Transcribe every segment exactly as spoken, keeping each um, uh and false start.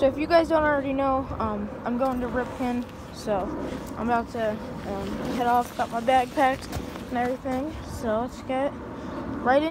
So if you guys don't already know, um, I'm going to Ripken, so I'm about to um, head off, got my bag packed and everything, so let's get right in.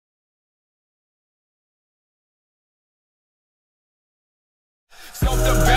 Self-defense.